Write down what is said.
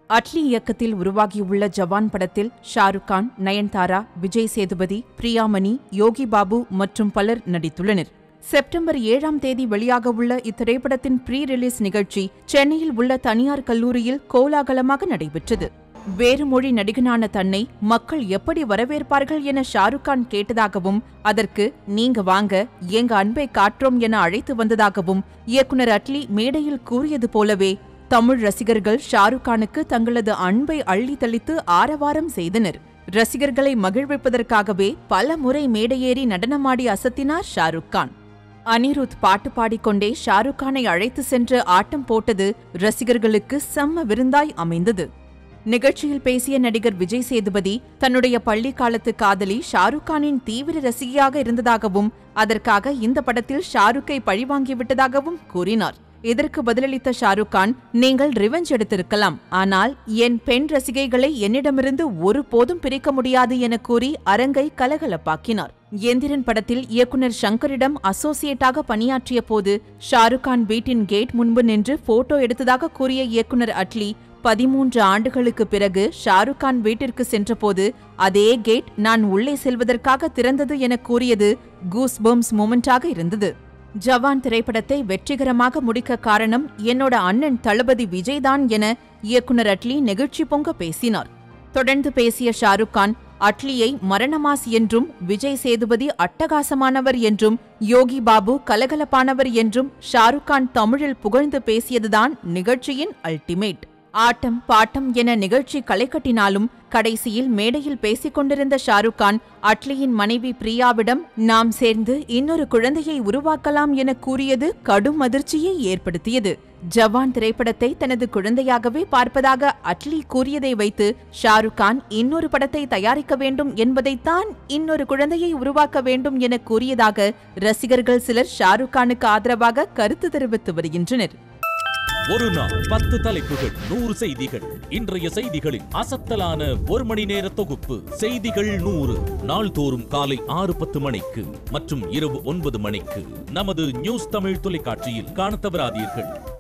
அட்லி இயக்கத்தில் உருவாகியுள்ள ஜவான் படத்தில் ஷாருக் கான், நயன்தாரா, விஜய் சேதுபதி, பிரியாமணி, யோகி பாபு மற்றும் பலர் நடித்துள்ளனர். செப்டம்பர் 7ஆம் தேதி வெளியாகவுள்ள இத்திரைப்படத்தின் ப்ரீ ரிலீஸ் நிகழ்ச்சி சென்னையில் உள்ள தனியார் கல்லூரியில் கோலாகலமாக நடைபெற்றது. வேறு மொழி நடிகனான தன்னை மக்கள் எப்படி வரவேற்பார்கள் என ஷாருக் கான் கேட்டதாகவும், அதற்கு நீங்க வாங்க எங்க அன்பை காற்றோம் என அழைத்து வந்ததாகவும் இயக்குனர் அட்லி மேடையில் கூறியது போலவே தமிழ் ரசிகர்கள் ஷாருக் கானுக்கு தங்களது அன்பை அள்ளி தெளித்து ஆரவாரம் செய்தனர். ரசிகர்களை மகிழ்விப்பதற்காகவே பல முறை மேடையேறி நடனமாடி அசத்தினார் ஷாருக் கான். அனிருத் பாட்டு பாடிக்கொண்டே ஷாருக் கானை அழைத்து சென்று ஆட்டம் போட்டது ரசிகர்களுக்கு செம்ம விருந்தாய் அமைந்தது. நிகழ்ச்சியில் பேசிய நடிகர் விஜய் சேதுபதி தன்னுடைய பள்ளி காலத்து காதலி ஷாருக் கானின் தீவிர ரசிகையாக இருந்ததாகவும், அதற்காக இந்த படத்தில் ஷாருக்கை பழிவாங்கிவிட்டதாகவும் கூறினார். இதற்கு பதிலளித்த ஷாருக் கான், நீங்கள் ரிவெஞ்ச் எடுத்திருக்கலாம், ஆனால் என் பெண் ரசிகைகளை என்னிடமிருந்து ஒருபோதும் பிரிக்க முடியாது என கூறி அரங்கை கலகலப்பாக்கினார். எந்திரன் படத்தில் இயக்குனர் ஷங்கரிடம் அசோசியேட்டாக பணியாற்றிய போது ஷாருக் கான் வீட்டின் கேட் முன்பு நின்று போட்டோ எடுத்ததாக கூறிய இயக்குனர் அட்லி, 13 ஆண்டுகளுக்கு பிறகு ஷாருக் கான் வீட்டிற்கு சென்றபோது அதே கேட் நான் உள்ளே செல்வதற்காக திறந்தது என கூறியது கூஸ் பம்ப்ஸ் மொமெண்டாக இருந்தது. ஜவான் திரைப்படத்தை வெற்றிகரமாக முடிக்க காரணம் என்னோட அண்ணன் தளபதி விஜய்தான் என இயக்குனர் அட்லி நெகிழ்ச்சி பொங்க பேசினார். தொடர்ந்து பேசிய ஷாருக் கான், அட்லியை மரணமாஸ் என்றும், விஜய் சேதுபதி அட்டகாசமானவர் என்றும், யோகி பாபு கலகலப்பானவர் என்றும் ஷாருக் கான் தமிழில் புகழ்ந்து பேசியதுதான் நிகழ்ச்சியின் அல்டிமேட். ஆட்டம் பாட்டம் என நிகழ்ச்சி களை கட்டினாலும் கடைசியில் மேடையில் பேசிக் கொண்டிருந்த ஷாருக் கான் அட்லியின் மனைவி பிரியாவிடம் நாம் சேர்ந்து இன்னொரு குழந்தையை உருவாக்கலாம் என கூறியது கடும் அதிர்ச்சியை ஏற்படுத்தியது. ஜவான் திரைப்படத்தை தனது குழந்தையாகவே பார்ப்பதாக அட்லி கூறியதை வைத்து ஷாருக் கான் இன்னொரு படத்தை தயாரிக்க வேண்டும் என்பதைத்தான் இன்னொரு குழந்தையை உருவாக்க வேண்டும் என கூறியதாக ரசிகர்கள் சிலர் ஷாருக் கானுக்கு ஆதரவாக கருத்து தெரிவித்து வருகின்றனர். ஒரு நாள் 10 தலைப்புகள் 100 செய்திகள். இன்றைய செய்திகளின் அசத்தலான ஒரு மணி நேர தொகுப்பு செய்திகள் 100 நாள்தோறும் காலை 6:10 மணிக்கு மற்றும் இரவு 9 மணிக்கு நமது நியூஸ் தமிழ் தொலைக்காட்சியில் காணத் தவறாதீர்கள்.